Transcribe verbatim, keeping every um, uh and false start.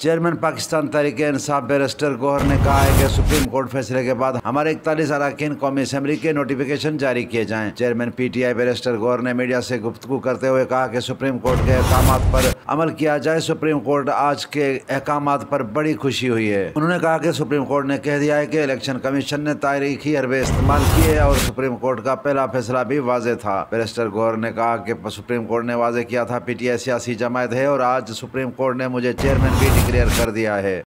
Chairman Pakistan Tehreek-e-Insaf barrister Gohar ने कहा है कि सुप्रीम कोर्ट फैसले के बाद हमारे इकतालीस अरकान कौमी असम्बली के नोटिफिकेशन जारी किए जाएं। चेयरमैन पीटीआई बैरिस्टर गौहर ने मीडिया से गुफ्तगू करते हुए कहा कि सुप्रीम कोर्ट के अहकामात पर अमल किया जाए। सुप्रीम कोर्ट आज के अहकामात पर बड़ी खुशी हुई है। उन्होंने कहा कि सुप्रीम कोर्ट ने कह दिया है कि इलेक्शन कमीशन ने तारीखी हरबे इस्तेमाल किए और सुप्रीम कोर्ट का पहला फैसला भी वाज़ेह था। बैरिस्टर गौहर ने कहा कि सुप्रीम कोर्ट ने वाज़ेह किया था पीटीआई सियासी जमात है और आज सुप्रीम कोर्ट ने मुझे चेयरमैन भी डिक्लेयर कर दिया है।